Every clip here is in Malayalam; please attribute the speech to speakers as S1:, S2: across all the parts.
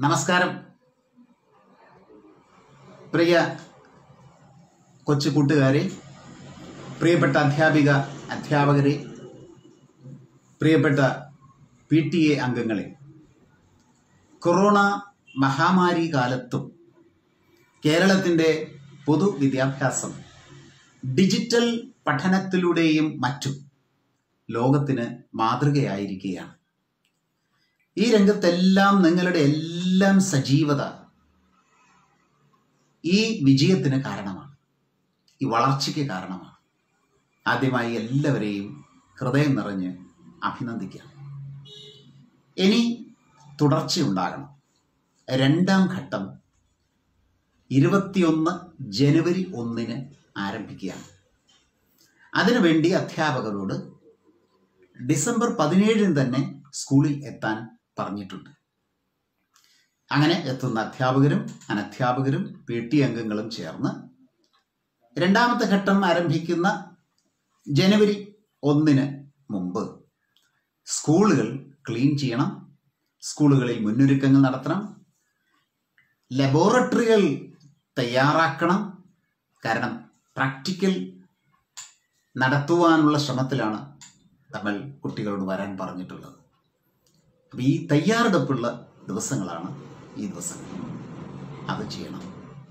S1: നമസ്കാരം പ്രിയ കൊച്ചു കൂട്ടുകാരെ, പ്രിയപ്പെട്ട അധ്യാപകരെ, പ്രിയപ്പെട്ട PTA അംഗങ്ങളെ, കൊറോണ മഹാമാരി കാലത്തും കേരളത്തിൻ്റെ പൊതുവിദ്യാഭ്യാസം ഡിജിറ്റൽ പഠനത്തിലൂടെയും മറ്റും ലോകത്തിന് മാതൃകയായിരിക്കുകയാണ്. ഈ രംഗത്തെല്ലാം നിങ്ങളുടെ എല്ലാം സജീവത ഈ വിജയത്തിന് കാരണമാണ്, ഈ വളർച്ചയ്ക്ക് കാരണമാണ്. ആദ്യമായി എല്ലാവരെയും ഹൃദയം നിറഞ്ഞ് അഭിനന്ദിക്കാം. ഇനി തുടർച്ചയുണ്ടാകണം. രണ്ടാം ഘട്ടം 21 ജനുവരി 1 ആരംഭിക്കുകയാണ്. അതിനുവേണ്ടി അധ്യാപകരോട് ഡിസംബർ 17 തന്നെ സ്കൂളിൽ എത്താൻ പറഞ്ഞിട്ടുണ്ട്. അങ്ങനെ എത്തുന്ന അധ്യാപകരും അനധ്യാപകരും PTA അംഗങ്ങളും ചേർന്ന് രണ്ടാമത്തെ ഘട്ടം ആരംഭിക്കുന്ന ജനുവരി 1 മുമ്പ് സ്കൂളുകൾ ക്ലീൻ ചെയ്യണം, സ്കൂളുകളിൽ മുന്നൊരുക്കങ്ങൾ നടത്തണം, ലബോറട്ടറികൾ തയ്യാറാക്കണം. കാരണം പ്രാക്ടിക്കൽ നടത്തുവാനുള്ള ശ്രമത്തിലാണ് നമ്മൾ കുട്ടികളോട് വരാൻ പറഞ്ഞിട്ടുള്ളത്. അപ്പോൾ ഈ തയ്യാറെടുപ്പുള്ള ദിവസങ്ങളാണ് ഈ ദിവസങ്ങൾ. അത് ചെയ്യണം.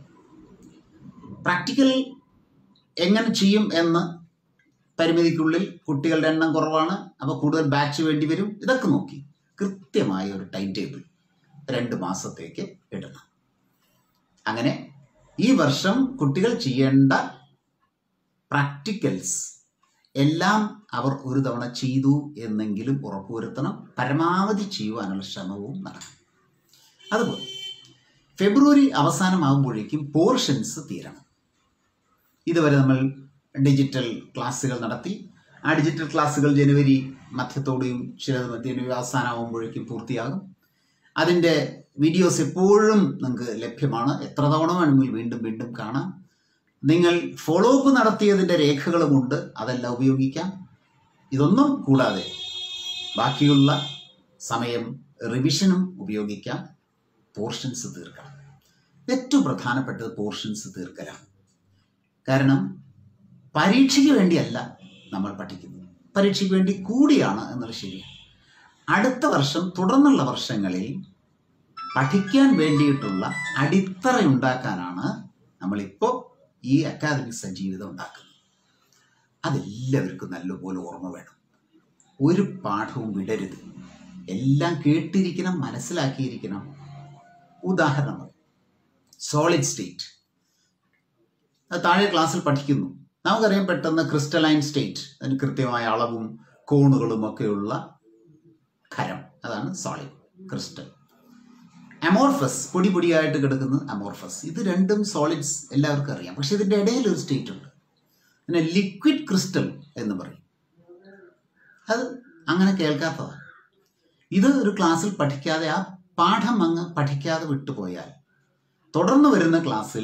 S1: പ്രാക്ടിക്കൽ എങ്ങനെ ചെയ്യും എന്ന് പരിമിതിക്കുള്ളിൽ കുട്ടികളുടെ എണ്ണം കുറവാണ്, അപ്പോൾ കൂടുതൽ ബാച്ച് വേണ്ടി വരും. ഇതൊക്കെ നോക്കി കൃത്യമായ ഒരു ടൈം ടേബിൾ 2 മാസത്തേക്ക് ഇടണം. അങ്ങനെ ഈ വർഷം കുട്ടികൾ ചെയ്യേണ്ട പ്രാക്ടിക്കൽസ് എല്ലാം അവർ ഒരു തവണ ചെയ്തു എന്നെങ്കിലും ഉറപ്പുവരുത്തണം. പരമാവധി ചെയ്യുവാനുള്ള ശ്രമവും നടക്കണം. അതുപോലെ ഫെബ്രുവരി അവസാനമാകുമ്പോഴേക്കും പോർഷൻസ് തീരണം. ഇതുവരെ നമ്മൾ ഡിജിറ്റൽ ക്ലാസ്സുകൾ നടത്തി. ആ ഡിജിറ്റൽ ക്ലാസ്സുകൾ ജനുവരി മധ്യത്തോടെയും ചിലത് ജനുവരി അവസാനമാകുമ്പോഴേക്കും പൂർത്തിയാകും. അതിൻ്റെ വീഡിയോസ് എപ്പോഴും നിങ്ങൾക്ക് ലഭ്യമാണ്. എത്ര തവണ വേണമെങ്കിൽ വീണ്ടും വീണ്ടും കാണാം. നിങ്ങൾ ഫോളോ അപ്പ് നടത്തിയതിൻ്റെ രേഖകളുമുണ്ട്, അതെല്ലാം ഉപയോഗിക്കാം. ഇതൊന്നും കൂടാതെ ബാക്കിയുള്ള സമയം റിവിഷനും ഉപയോഗിക്കാം. പോർഷൻസ് തീർക്കണം. ഏറ്റവും പ്രധാനപ്പെട്ടത് പോർഷൻസ് തീർക്കലാണ്. കാരണം പരീക്ഷയ്ക്ക് വേണ്ടിയല്ല നമ്മൾ പഠിക്കുന്നത്, പരീക്ഷയ്ക്ക് വേണ്ടി കൂടിയാണ് എന്നുള്ളത് ശരിയാണ്. അടുത്ത വർഷം തുടർന്നുള്ള വർഷങ്ങളിൽ പഠിക്കാൻ വേണ്ടിയിട്ടുള്ള അടിത്തറയുണ്ടാക്കാനാണ് നമ്മളിപ്പോൾ ഈ അക്കാദമിക് സജീവിതം ഉണ്ടാക്കുന്നത്. അതെല്ലാവർക്കും നല്ലപോലെ ഓർമ്മ വേണം. ഒരു പാഠവും വിടരുത്. എല്ലാം കേട്ടിരിക്കണം, മനസ്സിലാക്കിയിരിക്കണം. ഉദാഹരണം, സോളിഡ് സ്റ്റേറ്റ് താഴെ ക്ലാസ്സിൽ പഠിക്കുന്നു. നമുക്കറിയാം പെട്ടെന്ന് ക്രിസ്റ്റലൈൻ സ്റ്റേറ്റ്, അതിന് കൃത്യമായ അളവും കോണുകളും ഒക്കെയുള്ള ഖരം, അതാണ് സോളിഡ് ക്രിസ്റ്റൽ. അമോർഫസ്, പൊടി പൊടിയായിട്ട് കിടക്കുന്നത് അമോർഫസ്. ഇത് രണ്ടും സോളിഡ്സ് എല്ലാവർക്കും അറിയാം. പക്ഷെ ഇതിൻ്റെ ഇടയിൽ ഒരു സ്റ്റേറ്റ് ഉണ്ട്, പിന്നെ ലിക്വിഡ് ക്രിസ്റ്റൽ എന്ന് പറയും. അത് അങ്ങനെ കേൾക്കാത്തതാണ്. ഇത് ഒരു ക്ലാസ്സിൽ പഠിക്കാതെ, ആ പാഠം അങ്ങ് പഠിക്കാതെ വിട്ടുപോയാൽ തുടർന്ന് വരുന്ന ക്ലാസ്സിൽ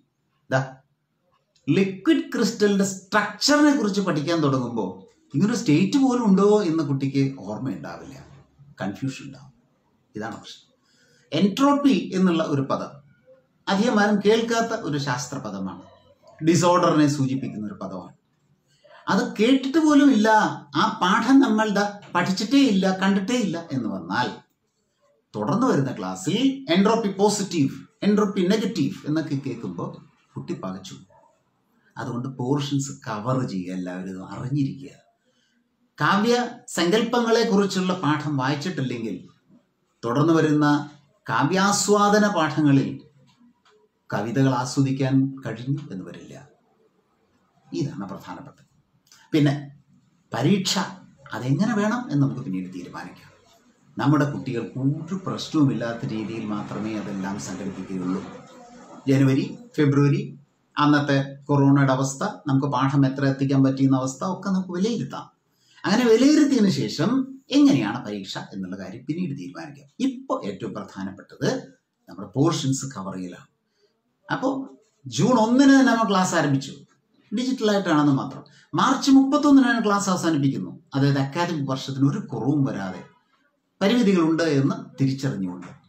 S1: ലിക്വിഡ് ക്രിസ്റ്റലിൻ്റെ സ്ട്രക്ചറിനെ കുറിച്ച് പഠിക്കാൻ തുടങ്ങുമ്പോൾ ഇങ്ങനൊരു സ്റ്റേറ്റ് പോലും ഉണ്ടോ എന്ന് കുട്ടിക്ക് ഓർമ്മയുണ്ടാവില്ല, കൺഫ്യൂഷൻ ഉണ്ടാവും. ഇതാണ് പ്രശ്നം. എൻട്രോപ്പി എന്നുള്ള ഒരു പദം അധികം ആരും കേൾക്കാത്ത ഒരു ശാസ്ത്ര പദമാണ്. ഡിസോർഡറിനെ സൂചിപ്പിക്കുന്ന ഒരു പദമാണ്. അത് കേട്ടിട്ട് പോലും ഇല്ല, ആ പാഠം നമ്മൾ പഠിച്ചിട്ടേ ഇല്ല, കണ്ടിട്ടേ ഇല്ല എന്ന് വന്നാൽ തുടർന്ന് വരുന്ന ക്ലാസ്സിൽ എൻട്രോപ്പി പോസിറ്റീവ്, എൻട്രോപ്പി നെഗറ്റീവ് എന്നൊക്കെ കേൾക്കുമ്പോൾ കുട്ടി പകച്ചു. അതുകൊണ്ട് പോർഷൻസ് കവർ ചെയ്യുക, എല്ലാവരും അറിഞ്ഞിരിക്കുക. കാവ്യ സങ്കല്പങ്ങളെ കുറിച്ചുള്ള പാഠം വായിച്ചിട്ടില്ലെങ്കിൽ തുടർന്ന് വരുന്ന കാവ്യാസ്വാദന പാഠങ്ങളിൽ കവിതകൾ ആസ്വദിക്കാൻ കഴിഞ്ഞു എന്ന് വരില്ല. ഇതാണ് പ്രധാനപ്പെട്ടത്. പിന്നെ പരീക്ഷ അതെങ്ങനെ വേണം എന്ന് നമുക്ക് പിന്നീട് തീരുമാനിക്കാം. നമ്മുടെ കുട്ടികൾക്ക് ഒരു പ്രശ്നവുമില്ലാത്ത രീതിയിൽ മാത്രമേ അതെല്ലാം സംഘടിപ്പിക്കുകയുള്ളൂ. ജനുവരി, ഫെബ്രുവരി, അന്നത്തെ കൊറോണയുടെ അവസ്ഥ, നമുക്ക് പാഠം എത്ര എത്തിക്കാൻ പറ്റിയെന്ന അവസ്ഥ ഒക്കെ നമുക്ക് വിലയിരുത്താം. അങ്ങനെ വിലയിരുത്തിയതിനു ശേഷം എങ്ങനെയാണ് പരീക്ഷ എന്നുള്ള കാര്യം പിന്നീട് തീരുമാനിക്കാം. ഇപ്പോൾ ഏറ്റവും പ്രധാനപ്പെട്ടത് നമ്മുടെ പോർഷൻസ് കവർ ചെയ്യലാണ്. അപ്പോൾ ജൂൺ 1 തന്നെ നമ്മൾ ക്ലാസ് ആരംഭിച്ചു, ഡിജിറ്റലായിട്ടാണെന്ന് മാത്രം. മാർച്ച് 31 ക്ലാസ് അവസാനിപ്പിക്കുന്നു. അതായത് അക്കാദമിക് വർഷത്തിന് ഒരു കുറവും വരാതെ പരിമിതികളുണ്ട് എന്ന് തിരിച്ചറിഞ്ഞുകൊണ്ട്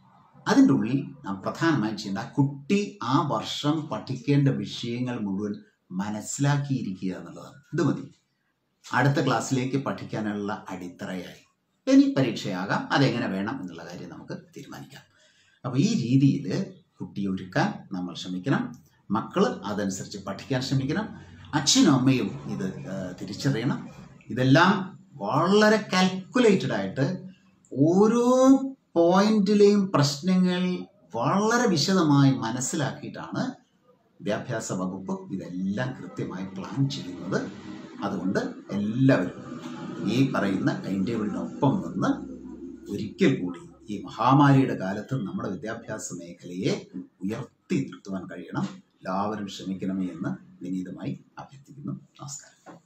S1: അതിൻ്റെ ഉള്ളിൽ നാം പ്രധാനമായും ചെയ്യേണ്ട കുട്ടി ആ വർഷം പഠിക്കേണ്ട വിഷയങ്ങൾ മുഴുവൻ മനസ്സിലാക്കിയിരിക്കുക എന്നുള്ളതാണ്. ഇത് മതി അടുത്ത ക്ലാസ്സിലേക്ക് പഠിക്കാനുള്ള അടിത്തറയായി. ഇനി പരീക്ഷയാകാം, അതെങ്ങനെ വേണം എന്നുള്ള കാര്യം നമുക്ക് തീരുമാനിക്കാം. അപ്പോൾ ഈ രീതിയിൽ കുട്ടിയെ ഒരുക്കാൻ നമ്മൾ ശ്രമിക്കണം. മക്കൾ അതനുസരിച്ച് പഠിക്കാൻ ശ്രമിക്കണം. അച്ഛനും അമ്മയും ഇത് തിരിച്ചറിയണം. ഇതെല്ലാം വളരെ കാൽക്കുലേറ്റഡ് ആയിട്ട് ഓരോ പോയിന്റിലെയും പ്രശ്നങ്ങൾ വളരെ വിശദമായി മനസ്സിലാക്കിയിട്ടാണ് വിദ്യാഭ്യാസ വകുപ്പ് ഇതെല്ലാം കൃത്യമായി പ്ലാൻ ചെയ്യുന്നത്. അതുകൊണ്ട് എല്ലാവരും ഈ പറയുന്ന ടൈം ടേബിളിനൊപ്പം നിന്ന് ഒരിക്കൽ കൂടി ഈ മഹാമാരിയുടെ കാലത്ത് നമ്മുടെ വിദ്യാഭ്യാസ മേഖലയെ ഉയർത്തി നിർത്തുവാൻ കഴിയണം. എല്ലാവരും ശ്രമിക്കണമേ എന്ന് വിനീതമായി അഭ്യർത്ഥിക്കുന്നു. നമസ്കാരം.